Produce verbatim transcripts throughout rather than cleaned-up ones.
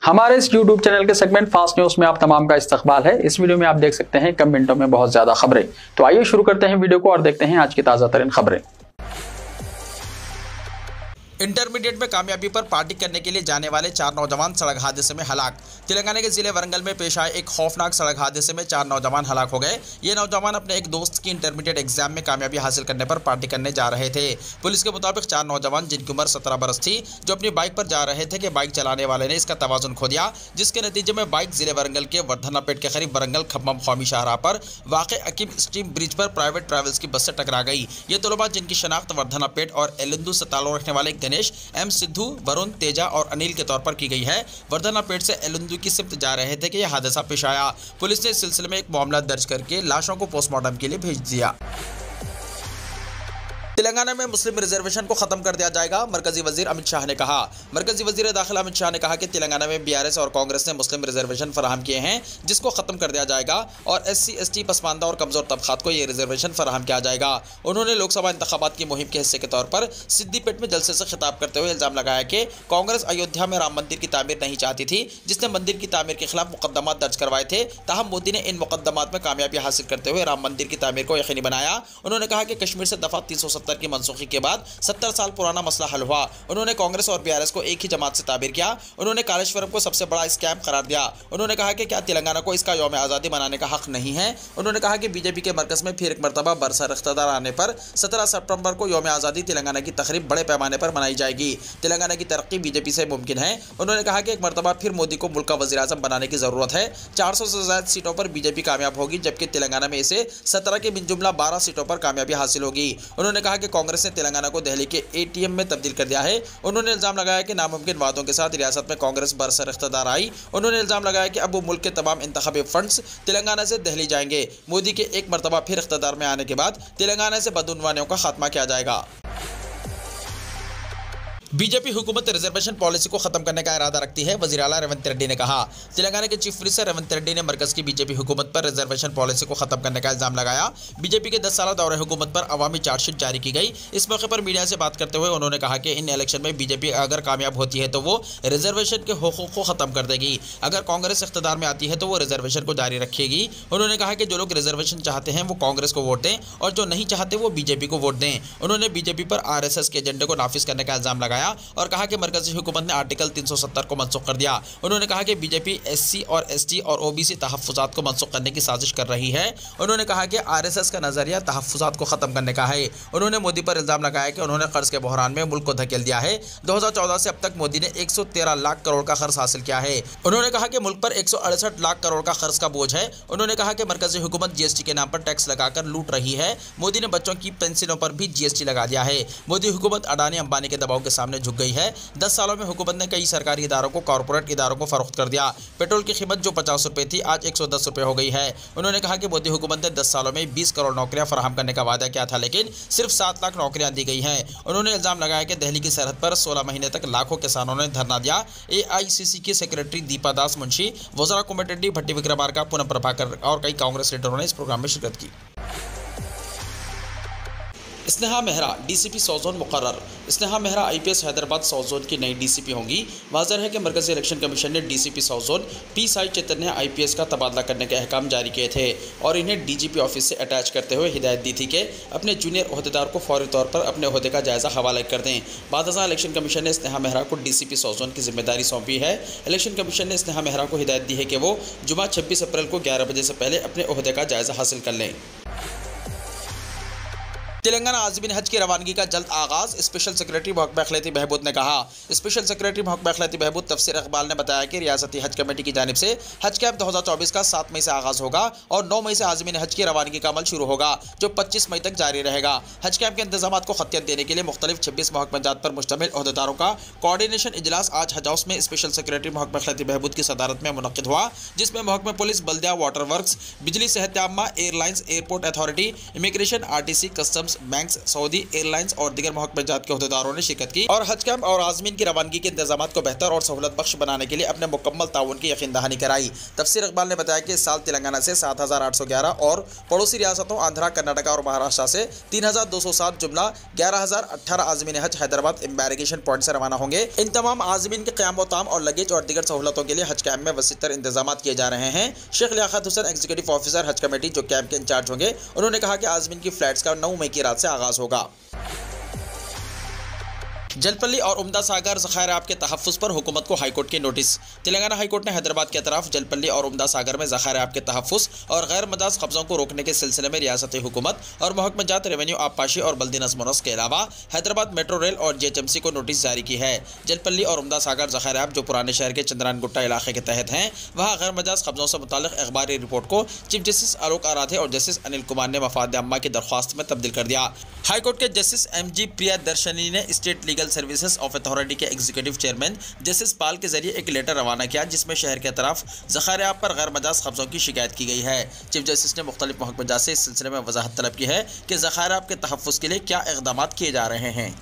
हमारे इस YouTube channel के सेगमेंट फास्ट न्यूज में आप तमाम का इस्तकबाल है। इस वीडियो में आप देख सकते हैं कम मिनटों में बहुत ज्यादा खबरें। तो आइए शुरू करते हैं वीडियो को और देखते हैं आज की ताजा तरीन खबरें। इंटरमीडिएट में कामयाबी पर पार्टी करने के लिए जाने वाले चार नौजवान सड़क हादसे में हलाक। तेलंगाना के जिले वरंगल में पेश आए एक खौफनाक सड़क हादसे में चार नौजवान हलाक हो गए। ये नौजवान अपने एक दोस्त की इंटरमीडिएट एग्जाम में कामयाबी हासिल करने पर पार्टी करने जा रहे थे। पुलिस के मुताबिक चार नौजवान जिनकी उम्र सत्रह बरस थी, जो अपनी बाइक पर जा रहे थे कि बाइक चलाने वाले ने इसका तवाजुन खो दिया, जिसके नतीजे में बाइक जिले वरंगल के वर्धनापेट के करीब वरंगल खम्मम कौमी शाहराह पर वाक़ अकीम स्टीम ब्रिज पर प्राइवेट ट्रैवल्स की बस से टकरा गई। ये तलबा जिनकी शनाख्त वर्धनापेट और एलिंदू से ताल्लुक रखने वाले गणेश, एम सिद्धू, वरुण, तेजा और अनिल के तौर पर की गई है। वर्धनापेट से एलिंदू की सिफ्त जा रहे थे कि यह हादसा पेश आया। पुलिस ने इस सिलसिले में एक मामला दर्ज करके लाशों को पोस्टमार्टम के लिए भेज दिया। तेलंगाना में मुस्लिम रिजर्वेशन को खत्म कर दिया जाएगा, मरकजी वजीर अमित शाह ने कहा। मरकजी वजीर दाखिला अमित शाह ने कहा कि तेलंगाना में बीआरएस और कांग्रेस ने मुस्लिम रिजर्वेशन फराहम किए हैं, जिसको खत्म कर दिया जाएगा और एससी, एसटी, पसमानदा और कमजोर तबकात को यह रिजर्वेशन फराहम किया जाएगा। उन्होंने लोकसभा इंतखाबात की मुहिम के हिस्से के तौर पर सिद्दीपेट में जलसे से खिताब करते हुए इल्जाम लगाया कि कांग्रेस अयोध्या में राम मंदिर की तामीर नहीं चाहती थी, जिसने मंदिर की तामीर के खिलाफ मुकदमा दर्ज करवाए थे। ताहम मोदी ने इन मुकदमात में कामयाबी हासिल करते हुए राम मंदिर की तामीर को यकीनी बनाया। उन्होंने कहा कि कश्मीर से दफा तीन सौ सत्तर की मनसूखी के बाद सत्तर साल पुराना मसला हल हुआ। उन्होंने कांग्रेस और बीआरएस को एक ही जमात से ताबीर किया। उन्होंने कालेश्वरम को सबसे बड़ा स्कैम करार दिया। उन्होंने कहा कि क्या तेलंगाना को इसका यौम आज़ादी मनाने का हक नहीं है। उन्होंने कहा कि बीजेपी के मरकज में फिर एक मरतबा बरसर इख्तियार आने पर सत्रह सितंबर को यौम आज़ादी तेलंगाना की तकरीब बड़े पैमाने पर मनाई जाएगी। तेलंगाना की तरक्की बीजेपी से मुमकिन है। उन्होंने कहा कि एक मरतबा फिर मोदी को मुल्क का वज़ीर-ए-आज़म बनाने की जरूरत है। चार सौ से ज्यादा सीटों पर बीजेपी कामयाब होगी, जबकि तेलंगाना में इसे सत्रह के बिन जुमला बारह सीटों पर कामयाबी हासिल होगी। उन्होंने कहा कि कांग्रेस ने तेलंगाना को दिल्ली के एटीएम में तब्दील कर दिया है। उन्होंने इल्जाम लगाया कि नामुमकिन वादों के साथ रियासत में कांग्रेस बरसर इख्तियार आई। उन्होंने इल्जाम लगाया कि अब वो मुल्क के तमाम इंतखाबी फंड्स तेलंगाना से दिल्ली जाएंगे। मोदी के एक मरतबा फिर इख्तियार में आने के बाद तेलंगाना से बदउनवानियों का खात्मा किया जाएगा। बीजेपी हुकूमत रिजर्वेशन पॉलिसी को खत्म करने का इरादा रखती है, वज़ीर आला रेवंत रेड्डी ने कहा। तेलंगाना के चीफ मिनिस्टर रेवंत रेड्डी ने मरकज की बीजेपी हुकूमत पर रिजर्वेशन पॉलिसी को खत्म करने का इल्जाम लगाया। बीजेपी के दस साल दौरे हुकूमत पर अवामी चार्जशीट जारी की गई। इस मौके पर मीडिया से बात करते हुए उन्होंने कहा कि इन इलेक्शन में बीजेपी अगर कामयाब होती है तो वो रिजर्वेशन के हुकूक को खत्म कर देगी। अगर कांग्रेस इख्तियार में आती है तो वो रिजर्वेशन को जारी रखेगी। उन्होंने कहा कि जो लोग रिजर्वेशन चाहते हैं वो कांग्रेस को वोट दें और जो नहीं चाहते वो बीजेपी को वोट दें। उन्होंने बीजेपी पर आर एस एस के एजेंडे को नाफिज करने का इल्जाम लगाया और कहा कि मरकजी हुकूमत ने आर्टिकल तीन सौ सत्तर को मनसूख कर दिया। उन्होंने कहा कि बीजेपी एससी और एसटी और ओबीसी तहफ्फुजात को मनसूख करने की साजिश कर रही है। उन्होंने कहा कि आरएसएस का नजरिया तहफ्फुजात को खत्म करने का है। उन्होंने मोदी पर इल्जाम लगाया कि उन्होंने कर्ज के बहरान में मुल्क को धकेल दिया है। दो हजार चौदह से अब तक मोदी ने एक सौ तेरह लाख करोड़ का कर्ज हासिल किया है। उन्होंने कहा कि मुल्क पर एक सौ अड़सठ लाख करोड़ का कर्ज का बोझ है। उन्होंने कहा कि मरकजी हुकूमत जीएसटी के नाम पर टैक्स लगाकर लूट रही है। मोदी ने बच्चों की पेंशनों पर भी जीएसटी लगा दिया है। मोदी हुकूमत अडानी अंबानी के दबाव के सामने झुक गई है। दस सालों में हुकूमत ने कई सरकारी इदारों को कॉर्पोरेट इदारों को फरोख्त कर दिया। पेट्रोल की कीमत जो पचास रुपए थी आज एक सौ दस रुपए हो गई है। उन्होंने कहा कि मोदी हुकूमत ने दस सालों में बीस करोड़ नौकरियां फराहम करने का वादा किया था, लेकिन सिर्फ सात लाख नौकरियां दी गई हैं। उन्होंने इल्जाम लगाया कि दिल्ली की सरहद पर सोलह महीने तक लाखों किसानों ने धरना दिया। एआईसीसी की सेक्रेटरी दीपा दास मुंशी, वज़रा कोमटिरेड्डी, भट्टी विक्रमार्का, पूनम प्रभाकर और कई कांग्रेस लीडरों ने इस प्रोग्राम में शिरकत की। Sneha Mehra DCP south zone मुकर्रर। Sneha Mehra IPS Hyderabad south zone की नई डीसीपी होंगी। वाज़ेह है कि मरकज़ी इलेक्शन कमीशन ने DCP south zone P Sai Chaitanya IPS का तबादला करने के अहकाम जारी किए थे और इन्हें डीजीपी ऑफिस से अटैच करते हुए हिदायत दी थी कि अपने जूनियर ओहदेदार को फौरी तौर पर अपने ओहदे का जायज़ा हवाला कर दें। बादशाह इलेक्शन कमीशन ने स्नेहा मेहरा को डीसीपी साउथ जोन की जिम्मेदारी सौंपी है। इलेक्शन कमीशन ने स्नेहा मेहरा को हिदायत दी है कि वो जुमा छब्बीस अप्रैल को ग्यारह बजे से पहले अपने ओहदे का जायज़ा हासिल कर लें। तेलंगाना आज़मीन हज की रवानगी का जल्द आगाज़, स्पेशल सेक्रेटरी महकमा अखिलती बहबूद ने कहा। स्पेशल सेक्रेटरी महकमा अखिलती बहबूद तफसीर इकबाल ने बताया कि रियासती हज कमेटी की जानिब से हज कैंप दो हज़ार चौबीस का सात मई से आगाज़ होगा और नौ मई से आज़मीन हज की रवानगी का अमल शुरू होगा, जो पच्चीस मई तक जारी रहेगा। हज कैंप के इंतजाम को खतियत देने के लिए मुख्तलिफ छब्बीस महकमाजात पर मुश्तमिल अहदेदारों का कोऑर्डिनेशन इजलास आज हज हाउस में स्पेशल सेक्रेटरी महकमा अखिलती बहबूद की सदारत में मुनक्किद हुआ, जिसमें महकमा पुलिस, बल्दिया, वाटर वर्क्स, बिजली, सेहत आम्मा, airlines, airport authority, immigration, RTC, customs, clubs, banks, Saudi airlines और दीगर महकमे जात के अहदेदारों ने शिरकत की और हज कैंप और आज़मीन की रवानगी के इंतजाम को बेहतर और सहूलत बख्श बनाने के लिए अपने मुकम्मल ताउन की यकीन दहानी कराई। तफसीर इकबाल ने बताया कि इस साल तेलंगाना से सात हज़ार आठ सौ ग्यारह और पड़ोसी रियासतों आंध्रा, कर्नाटका और महाराष्ट्र से तीन हज़ार दो सौ सात जुमला ग्यारह हज़ार अठारह आज़मीन हज हैदराबाद एम्बैरिगेशन पॉइंट से रवाना होंगे। इन तमाम आज़मीन के क़याम व ताम और लगेज और दीगर सहूलतों के लिए हज कैंप में वसीतर इंतजाम किए जा रहे हैं। Sheikh Liaquat Hussain, executive officer Haj committee, जो कैंप के इंचार्ज होंगे, उन्होंने कहा कि आज़मीन की फ्लाइट्स का नौ मई की रात से आगाज होगा। जलपल्ली और उम्दा सागर ज़खायर आब के तहफ़्फ़ुज़ पर हुकूमत को हाईकोर्ट के नोटिस। तेलंगाना हाईकोर्ट ने हैदराबाद के अतराफ जलपल्ली और उम्दा सागर में ज़खायर आब के तहफ़्फ़ुज़ और गैर मजाज कब्ज़ों को रोकने के सिलसिले में रियासती हुकूमत और महकमा जात, रेवेन्यू, आबपाशी और बल्दी नज़्म व नस्क़ के अलावा हैदराबाद मेट्रो रेल और जी एच एम सी को नोटिस जारी की है। जलपल्ली और उम्दा सागर ज़खायर आब जो पुराने शहर के चंद्रान गुट्टा इलाके के तहत हैं, वहाँ गैर मजाज कब्ज़ों से मुताल्लिक़ अखबारी रिपोर्ट को चीफ जस्टिस आलोक आराधे और जस्टिस अनिल कुमार ने मफाद अम्मा की दरख्वास्त में तब्दील कर दिया। हाईकोर्ट के जस्टिस एम जी प्रियदर्शनी ने state legal services of authority के एग्जीक्यूटिव चेयरमैन जस्टिस पाल के जरिए एक लेटर रवाना किया, जिसमें शहर के तरफ ज़खायर आब पर गैर मजाज कब्ज़ों की शिकायत की गई है। चीफ जस्टिस ने मुख्तलिफ महकमा से इस सिलसिले में वजाहत तलब की है कि ज़खायर आब के तहफ़्फ़ुज़ के लिए क्या इक़दाम किए जा रहे हैं।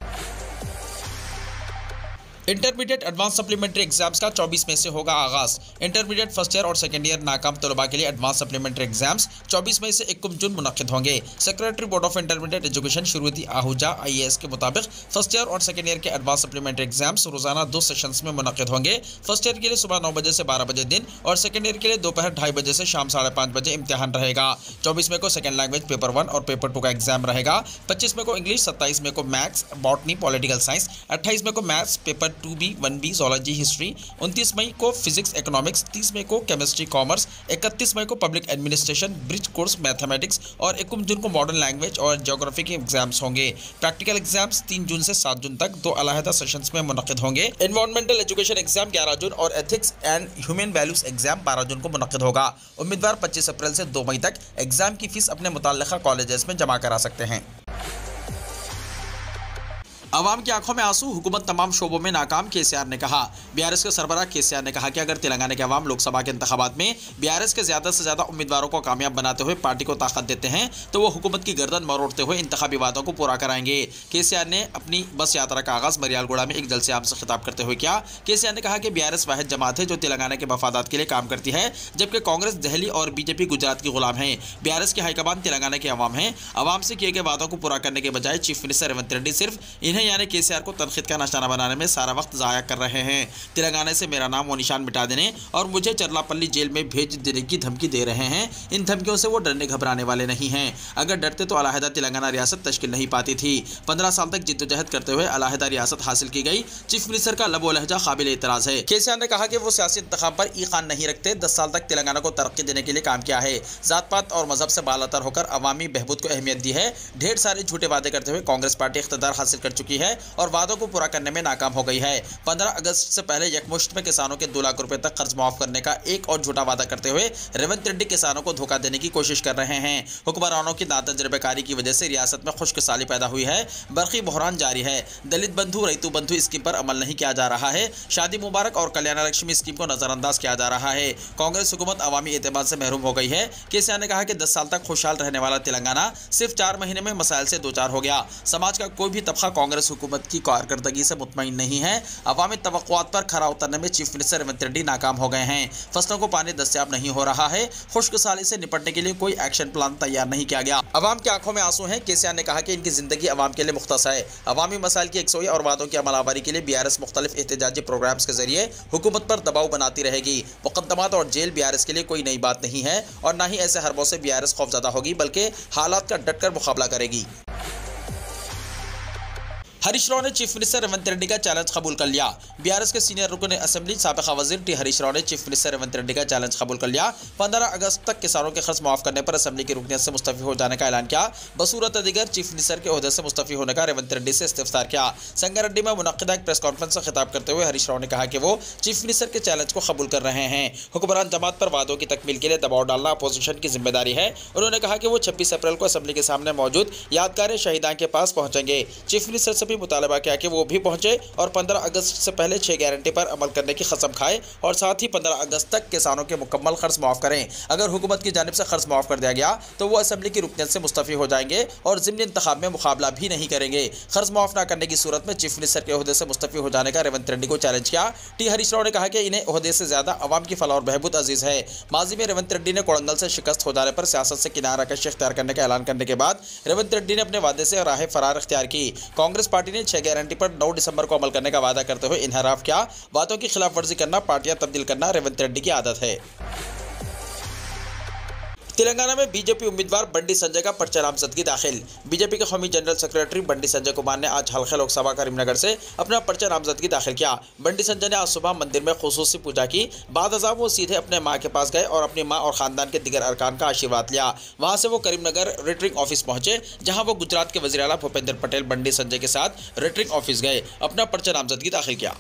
इंटरमीडिएट एडवांस सप्लीमेंट्री एग्जाम्स का चौबीस मई से होगा आगाज। इंटरमीडिएट फर्स्ट ईयर और सेकेंड ईयर नाकाम तलबा के लिए एडवांस सप्लीमेंट्री एग्जाम्स चौबीस मई से इक्कीस जून मुनक्किद होंगे। Secretary board of intermediate education शुरुआती आहूजा आई ए एस के मुताबिक फर्स्ट ईयर और सेकेंड ईयर के एडवांस सप्लीमेंट्री एग्जाम्स रोजाना दो सेशंस में मुनक्किद होंगे। फर्स्ट ईयर के लिए सुबह नौ बजे से बारह बजे दिन और सेकेंड ईयर के लिए दोपहर ढाई बजे से शाम साढ़े पाँच बजे इम्तिहान रहेगा। चौबीस मई को सेकेंड लैंग्वेज पेपर वन और पेपर टू का एग्जाम रहेगा। पच्चीस मई को इंग्लिश, सत्ताईस मई को मैथ्स, बॉटनी, पॉलिटिकल साइंस, अट्ठाईस मई को maths paper two B, one B, zoology, history, उनतीस मई को फिजिक्स, इकोनॉमिक्स, तीस मई को केमिस्ट्री, कॉमर्स, इकतीस मई को public administration, bridge course, mathematics और इक्कीस जून को मॉडर्न लैंग्वेज और ज्योग्राफी के एग्जाम्स होंगे। प्रैक्टिकल एग्जाम्स तीन जून से सात जून तक दो अलहदा सेशंस में मुनक्किद होंगे। एनवायरमेंटल एजुकेशन एग्जाम ग्यारह जून और ethics and human values exam बारह जून को मुनक्किद होगा। उम्मीदवार पच्चीस अप्रैल से दो मई तक एग्जाम की फीस अपने मुताल्लिका कॉलेजेस में जमा करा सकते हैं। अवाम की आंखों में आंसू, हुकूमत तमाम शोबों में नाकाम, के सी आर ने कहा। बीआरएस के सरबराह के सी आर ने कहा कि अगर तेलंगाना के अवाम लोकसभा के इंतखाबात में बीआरएस के ज्यादा से ज्यादा उम्मीदवारों को कामयाब बनाते हुए पार्टी को ताकत देते हैं तो वो हुकूमत की गर्दन मरोड़ते हुए इंतखाबी वादों को पूरा कराएंगे। के सी आर ने अपनी बस यात्रा का आगाज मरियालगुड़ा में एक जलसे आम से खिताब करते हुए किया। के सी आर ने कहा कि बीआरएस वाहिद जमात है जो तेलंगाना के मफादात के लिए काम करती है, जबकि कांग्रेस दिल्ली और बीजेपी गुजरात की गुलाम है। बीआरएस की हाईकमान तेलंगाना के अवाम है। अवाम से किए गए वादों को पूरा करने के बजाय चीफ मिनिस्टर रेवंत रेड्डी सिर्फ इन्हें यानी के सी आर को तनखीद का निशाना बनाने में सारा वक्त जाया कर रहे हैं। तेलंगाना से मेरा नाम व निशान मिटा देने और मुझे चरलापल्ली जेल में भेज देने की धमकी दे रहे हैं। इन धमकियों से वो डरने घबराने वाले नहीं हैं। अगर डरते तो अलहदा तेलंगाना रियासत तश्कील नहीं पाती थी। पंद्रह साल तक जिद्दोजहद करते हुए अलहदा रियासत हासिल की गई। चीफ मिनिस्टर का लब व लहजा काबिल एतराज है। के सी आर ने कहा कि वो सियासी इंतखाब पर ईकान नहीं रखते। दस साल तक तेलंगाना को तरक्की देने के लिए काम किया है। जात पात और मजहब से बालातर होकर अवामी बहबूद को अहमियत दी है। ढेर सारे झूठे वादे करते हुए कांग्रेस पार्टी इख्तिदार हासिल कर चुकी है और वादों को पूरा करने में नाकाम हो गई है। पंद्रह अगस्त से पहले यकमुश्त में किसानों के दो लाख रुपए तक कर्ज माफ करने का एक और झूठा वादा करते हुए रेवंत रेड्डी किसानों को धोखा देने की कोशिश कर रहे हैं। हुक्मरानों की नातजुर्बेकारी की वजह से रियासत में खुशकिसाली पैदा हुई है। बरकी बहरान जारी है। दलित बंधु, रैतु बंधु स्कीम पर अमल नहीं किया जा रहा है। शादी मुबारक और कल्याण लक्ष्मी स्कीम को नजरअंदाज किया जा रहा है। कांग्रेस हुकूमत अवामी एतमाद से महरूम हो गई है। के सी आर ने कहा कि दस साल तक खुशहाल रहने वाला तेलंगाना सिर्फ चार महीने में मसाइल से दो चार हो गया। समाज का कोई भी तबका कांग्रेस हुकूमत की कारकर्दगी से मुतमईन नहीं है। अवामी तवक्कुआत पर खरा उतरने में चीफ मिनिस्टर रेवंत रेड्डी नाकाम हो गए हैं। फसलों को पानी दस्तयाब नहीं हो रहा है। खुश्कसाली से निपटने के लिए कोई एक्शन प्लान तैयार नहीं किया गया। अवाम की आंखों में आंसू हैं। के सी आर ने कहा कि इनकी जिंदगी अवाम के लिए मुख्तस है। अवामी मसाइल की एकसोई और वादों की अमलावरी के लिए बीआरएस मुख्तलिफ एहतजाजी प्रोग्राम्स के जरिए हुकूमत पर दबाव बनाती रहेगी। मुकदमात और जेल बीआरएस के लिए कोई नई बात नहीं है और न ही ऐसे हरबों से बीआरएस खौफजदा होगी, बल्कि हालात का डटकर मुकाबला करेगी। हरीश राव ने चीफ मिनिस्टर रेवंत रेड्डी का चैलेंज कबूल कर लिया। बीआरएस के सीनियर रुकन असेंबली साबिका वजीर टी हरीश राव ने चीफ मिनिस्टर रेवंत रेड्डी का चैलेंज कबूल कर लिया। पंद्रह अगस्त तक किसानों के खर्च माफ करने पर असेंबली की रुकनीत से मुस्तफी हो जाने का ऐलान किया। बसूरत दिगर चीफ मिनिस्टर के ओहदे से मुस्तफी होने का रेवंत रेड्डी से इस्तिफ्तार किया। संगारेड्डी में मुनक्किदा एक प्रेस कॉन्फ्रेंस से खिताब करते हुए हरीश राव ने कहा कि वो चीफ मिनिस्टर के चैलेंज को कबूल कर रहे हैं। हुक्मरान जमात पर वादों की तकमील के लिए दबाव डालना अपोजिशन की जिम्मेदारी है। उन्होंने कहा कि वो छब्बीस अप्रैल को असेंबली के सामने मौजूद यादगार शहीदान के पास पहुंचेंगे। चीफ मिनिस्टर से भी मुतालबा किया कि वो भी पहुंचे और पंद्रह अगस्त से पहले छह गारंटी पर अमल करने की कसम खाए और साथ ही पंद्रह अगस्त तक किसानों के मुकम्मल खर्च माफ करें। अगर हुकूमत की जानिब से खर्च माफ कर दिया गया तो वो असेंबली की रुकनियत से मुस्तफ़ी हो जाएंगे और ज़िमनी इंतखाब में मुकाबला भी नहीं करेंगे। खर्च माफ न करने की सूरत में चीफ मिनिस्टर के ओहदे से मुस्तफ़ी हो जाने का रेवंत रेड्डी को चैलेंज किया। टी हरीश राव ने कहा कि इन्हें ओहदे से ज्यादा अवाम की फलाह और बहबूद अजीज है। माजी में रेवंत रेड्डी ने कोड़ंगल से शिकस्त हो जाने पर सियासत से किनारा कश इख्तियार करने का ऐलान करने के बाद रेवंत रेड्डी ने अपने वादे से राह फरार इख्तियार की। कांग्रेस पार्टी ने छह गारंटी पर नौ दिसंबर को अमल करने का वादा करते हुए इनहराफ किया। बातों की खिलाफ वर्जी करना, पार्टियां तब्दील करना रेवंत रेड्डी की आदत है। तेलंगाना में बीजेपी उम्मीदवार बंडी संजय का पर्चा नामजदगी दाखिल। बीजेपी के कौमी जनरल सेक्रेटरी बंडी संजय कुमार ने आज हल्का लोकसभा करीमनगर से अपना पर्चा नामजदगी दाखिल किया। बंडी संजय ने आज सुबह मंदिर में खुसूसी पूजा की। बाद अज़ां वो सीधे अपने मां के पास गए और अपनी मां और खानदान के दिगर अरकान का आशीर्वाद लिया। वहां से वो करीमनगर रिटर्निंग ऑफिस पहुंचे, जहां वो गुजरात के वज़ीर आला भूपेंद्र पटेल बंडी संजय के साथ रिटर्निंग ऑफिस गए, अपना पर्चा नामजदगी दाखिल किया।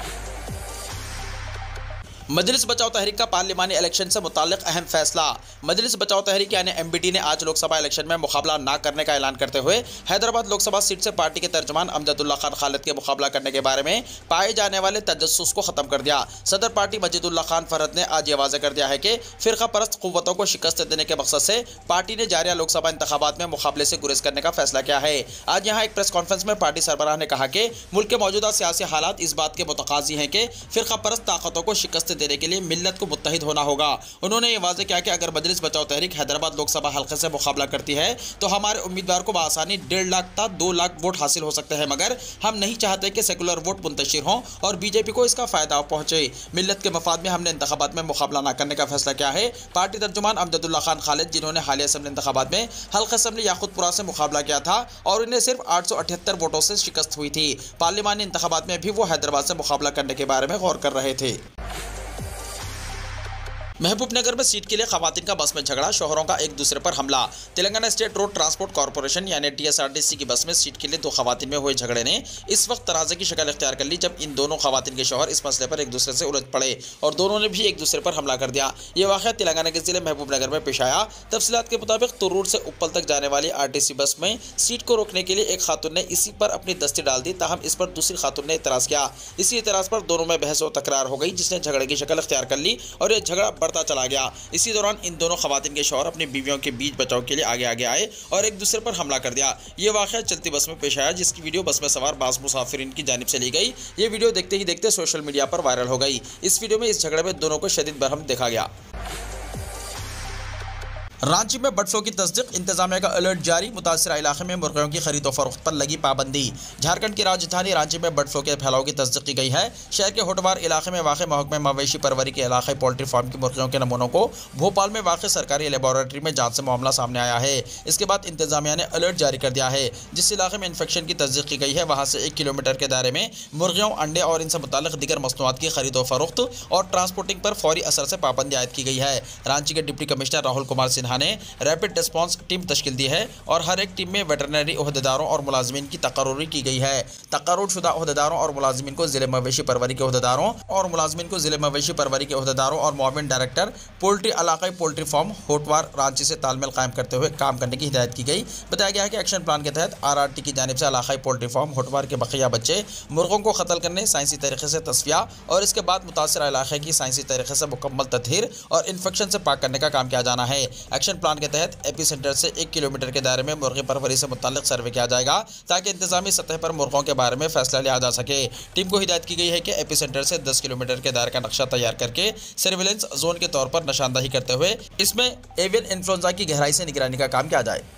मजलिस बचाओ तहरीक का पार्लिमानी इलेक्शन से मुताल्लिक अहम फैसला। मजलिस बचाओ तहरीक यानी एमबीटी ने आज लोकसभा इलेक्शन में मुकाबला न करने का ऐलान करते हुए हैदराबाद लोकसभा सीट से पार्टी के तर्जमान अमजदुल्ला खान खालिद के मुकाबला करने के बारे में पाए जाने वाले तजस्सुस को खत्म कर दिया। सदर पार्टी मजीदुल्लाह खान फरहत ने आज ये वाज़ेह कर दिया है कि फिरका परस्त कुव्वतों को शिकस्त देने के मकसद से पार्टी ने जारिया लोकसभा इंतखाबात में मुकाबले से गुरेज करने का फैसला किया है। आज यहाँ एक प्रेस कॉन्फ्रेंस में पार्टी सरबराह ने कहा कि मुल्क के मौजूदा सियासी हालात इस बात के मुतकाजी हैं कि फिरका परस्त ताकतों को शिकस्त देने के लिए मिल्लत को मुत्तहिद होना होगा। उन्होंने ये वाज़ेह किया कि अगर मजलिस बचाओ तहरीक हैदराबाद लोकसभा हल्के से मुकाबला करती है तो हमारे उम्मीदवार को बआसानी डेढ़ लाख तक दो लाख वोट हासिल हो सकते हैं, मगर हम नहीं चाहते कि सेकुलर वोट मुंतशिर हों और बीजेपी को इसका फायदा पहुंचे। मिल्लत के मफाद में हमने इंतखाबात में मुकाबला न करने का फैसला किया है। पार्टी तर्जुमान अमजदुल्ला खान खालिद, जिन्होंने हालिया असेंबली इंतखाबात में हल्का असेंबली याकूतपुरा से मुकाबला किया था और उन्हें सिर्फ आठ सौ अठहत्तर वोटों से शिकस्त हुई थी, पार्लिमानी इंतखाबात में भी वो हैदराबाद से मुकाबला करने के बारे में गौर कर रहे थे। महबूबनगर में सीट के लिए खवातीन का बस में झगड़ा, शोहरों का एक दूसरे पर हमला। Telangana state road transport corporation यानी टीएसआरटीसी की बस में सीट के लिए दो खवातीन में हुए झगड़े ने इस वक्त तराजे की शक्ल इख्तियार कर ली, जब इन दोनों खवातीन के शोहर इस मसले पर एक दूसरे से उलझ पड़े और दोनों ने भी एक दूसरे पर हमला कर दिया। ये वाक़या तेलंगाना के जिले महबूबनगर में पेश आया। तफसीलात के मुताबिक तुर्रूर से उप्पल तक जाने वाली आरटीसी बस में सीट को रोकने के लिए एक खातून ने इसी पर अपनी दस्ती डाल दी, ताहम इस पर दूसरी खातून ने इतराज़ किया। इसी इतराज़ पर दोनों में बहस और तकरार हो गई, जिसने झगड़े की शक्ल इख्तियार कर ली और यह झगड़ा बढ़ता चला गया। इसी दौरान इन दोनों खवातीन के शौहर अपनी बीवियों के बीच बचाव के लिए आगे आगे आए और एक दूसरे पर हमला कर दिया। ये वाक़या चलती बस में पेश आया, जिसकी वीडियो बस में सवार बास मुसाफिरीन की जानिब से ली गई। ये वीडियो देखते ही देखते सोशल मीडिया पर वायरल हो गई। इस वीडियो में इस झगड़े में दोनों को शदीद बरहम देखा गया। रांची में बर्ड फ्लू की तस्दीक, इंतजामिया का अलर्ट जारी। मुतासरा इलाके में मुर्गियों की खरीद और फरोख्त पर लगी पाबंदी। झारखंड की राजधानी रांची में बर्ड फ्लू के फैलाव की तस्दीक की गई है। शहर के होटवार इलाके में वाक़ महकमे मवेशी परवरी के इलाके पोल्ट्री फार्म की मुर्गियों के नमूनों को भोपाल में वाक़ सरकारी लेबोरेटरी में जांच से मामला सामने आया है। इसके बाद इंतजामिया ने अलर्ट जारी कर दिया है। जिस इलाके में इन्फेक्शन की तस्दीक की गई है वहाँ से एक किलोमीटर के दायरे में मुर्गियों, अंडे और इनसे मुताल्लिक़ दीगर मसनूआत की खरीद और फरोख्त और ट्रांसपोर्टिंग पर फौरी असर से पाबंदी आयद की गई है। रांची के डिप्टी कमिश्नर राहुल कुमार सिन्हा ने रैपिड रिस्पॉन्स टीम तश्कील दी है और हर एक टीम में वेटरनरी ओहदेदारों और मुलाजमीन की तकर्रुरी की गई है। तकर्रुरशुदा ओहदेदारों और मुलाजमीन को जिले मवेशी परवरी के ओहदेदारों और मुलाजमीन को जिले मवेशी परवरी के ओहदेदारों और मुआविन डायरेक्टर पोल्ट्री इलाकाई पोल्ट्री फार्म होटवार रांची से तालमेल कायम करते हुए काम करने की हिदायत की गई। बताया गया है कि एक्शन प्लान के तहत आर आर टी की जानिब से इलाकाई पोल्ट्री फार्म होटवार के बकिया बच्चे मुर्गों को कत्ल करने, साइंसी तरीके से तस्फिया और इसके बाद मुतासरा इलाके की साइंसी तरीके से मुकम्मल तत्हीर और इन्फेक्शन से पाक करने का काम किया जाना है। एक्शन प्लान के तहत एपी सेंटर से एक किलोमीटर के दायरे में मुर्गी परवरी से मुताल्लिक सर्वे किया जाएगा, ताकि इंतजामी सतह पर मुर्गों के बारे में फैसला लिया जा सके। टीम को हिदायत की गई है कि एपी सेंटर से दस किलोमीटर के दायरे का नक्शा तैयार करके सर्विलेंस जोन के तौर पर निशानदही करते हुए इसमें एवियन इन्फ्लुएंजा की गहराई से निगरानी का काम किया जाए।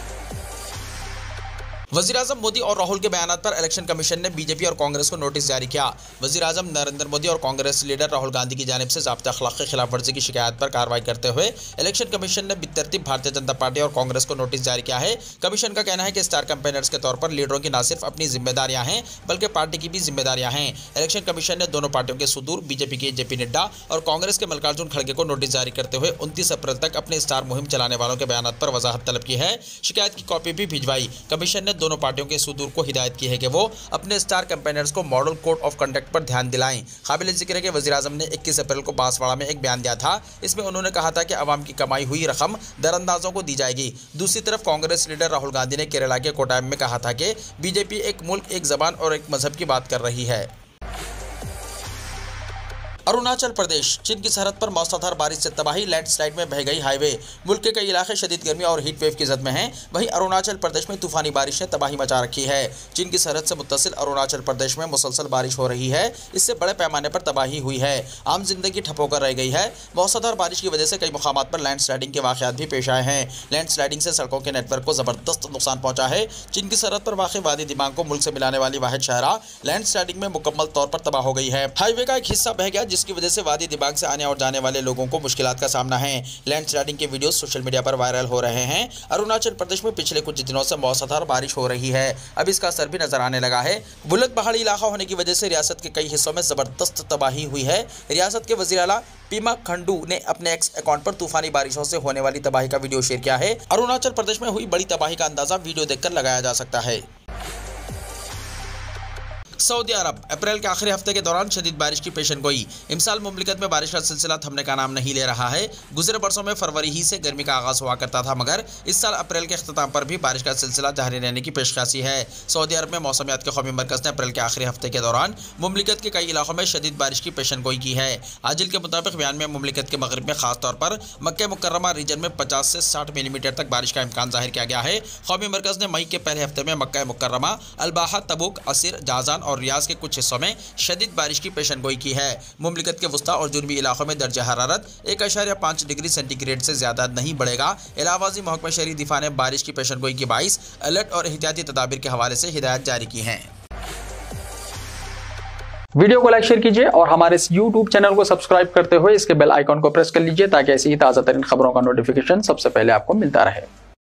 वज़ीर-ए-आज़म मोदी और राहुल के बयानात पर इलेक्शन कमीशन ने बीजेपी और कांग्रेस को नोटिस जारी किया। वज़ीर-ए-आज़म नरेंद्र मोदी और कांग्रेस लीडर राहुल गांधी की जानिब से ज़ाब्ता अखलाक की खिलाफ वर्जी की शिकायत पर कार्रवाई करते हुए इलेक्शन कमीशन ने बितरतीब भारतीय जनता पार्टी और कांग्रेस को नोटिस जारी किया है। कमीशन का कहना है कि स्टार कैंपेनर्स के तौर पर लीडरों की न सिर्फ अपनी जिम्मेदारियां हैं बल्कि पार्टी की भी जिम्मेदारियां हैं। इलेक्शन कमीशन ने दोनों पार्टियों के सुदूर बीजेपी के जेपी नड्डा और कांग्रेस के मल्लिकार्जुन खड़गे को नोटिस जारी करते हुए उनतीस अप्रैल तक अपने स्टार मुहिम चलाने वालों के बयानात पर वजाहत तलब की है। शिकायत की कॉपी भी भिजवाई। कमीशन ने दोनों पार्टियों के सुदूर को हिदायत की है कि वो अपने स्टार कैंपेनर्स को मॉडल कोड ऑफ कंडक्ट पर ध्यान दिलाएं। काबिल जिक्र है कि वज़ीर-ए-आज़म ने इक्कीस अप्रैल को बांसवाड़ा में एक बयान दिया था। इसमें उन्होंने कहा था कि अवाम की कमाई हुई रकम दरअंदाजों को दी जाएगी। दूसरी तरफ कांग्रेस लीडर राहुल गांधी ने केरला के कोट्टायम में कहा था कि बीजेपी एक मुल्क, एक जबान और एक मजहब की बात कर रही है। अरुणाचल प्रदेश, चीन की सरहद पर मौसलाधार बारिश से तबाही, लैंडस्लाइड में बह गई हाईवे। मुल्क के कई इलाके शदीद गर्मी और हीट वेव की जद में हैं। वहीं अरुणाचल प्रदेश में तूफानी बारिश ने तबाही मचा रखी है। चीन की सरहद से मुत्तसिल अरुणाचल प्रदेश में मुसलसल बारिश हो रही है। इससे बड़े पैमाने पर तबाही हुई है। आम जिंदगी ठप होकर रह गई है। मौसलाधार बारिश की वजह से कई मुकामात पर लैंडस्लाइडिंग के वाक़यात भी पेश आए हैं। लैंडस्लाइडिंग से सड़कों के नेटवर्क को जबरदस्त नुकसान पहुंचा है। चीन की सरहद पर वाक़ वादी दिबांग को मुल्क से मिलाने वाली वाहिद शहरा लैंडस्लाइडिंग में मुकम्मल तौर पर तबाह हो गई है। हाईवे का एक हिस्सा बह गया, जिसकी वजह से वादी दिबांग से आने और जाने वाले लोगों को मुश्किलात का सामना है। लैंडस्लाइडिंग के वीडियो सोशल मीडिया पर वायरल हो रहे हैं। अरुणाचल प्रदेश में पिछले कुछ दिनों से मौसलाधार बारिश हो रही है। अब इसका असर भी नजर आने लगा है। बुलंद पहाड़ी इलाका होने की वजह से रियासत के कई हिस्सों में जबरदस्त तबाही हुई है। रियासत के वज़ीर आला पेमा खंडू ने अपने एक्स अकाउंट पर तूफानी बारिशों से होने वाली तबाही का वीडियो शेयर किया है। अरुणाचल प्रदेश में हुई बड़ी तबाही का अंदाजा वीडियो देखकर लगाया जा सकता है। सऊदी अरब, अप्रैल के आखिरी हफ्ते के दौरान शदीद बारिश की पेशन गोई। इमसाल मुमलिकत में बारिश का सिलसिला थमने का नाम नहीं ले रहा है। गुजरे बरसों में फरवरी ही से गर्मी का आगाज हुआ करता था, मगर इस साल अप्रैल के अख्ताम पर भी बारिश का सिलसिला जारी रहने की पेशकशी है। सऊदी अरब में मौसमियात के कौमी मरकज़ ने अप्रैल के आखिरी हफ्ते के दौरान मुमलिकत के कई इलाकों में शदीद बारिश की पेशन गोई की है। आजिल के मुताबिक बयान में मुमलिकत के मगरिब में खासतौर पर मक्का मुकर्रमा रीजन में पचास से साठ मिलीमीटर तक बारिश का इम्कान जाहिर किया गया है। कौमी मरकज़ ने मई के पहले हफ्ते में मक्का मुकर्रमा, अलबाहा, तबुक, असिर, जाजान और रियाज के कुछ हिस्सों में शदीद बारिश की पेशन गोई की है। मुमलिकत के वस्ता और जुनूबी इलाकों में दर्जा हरारत एक अशारिया पाँच डिग्री सेंटीग्रेड से ज्यादा नहीं बढ़ेगा। इलाहाबादी महकमा शहरी दिफा ने बारिश की पेशन गोई के बाईस अलर्ट और एहतियाती तदाबीर के हवाले से हिदायत जारी की हैं। वीडियो को लाइक शेयर कीजिए और हमारे इस यूट्यूब चैनल को सब्सक्राइब करते हुए इसके बेल आइकॉन को प्रेस कर लीजिए, ताकि ऐसी ही ताज़ा तरीन खबरों का नोटिफिकेशन सबसे पहले आपको मिलता रहे।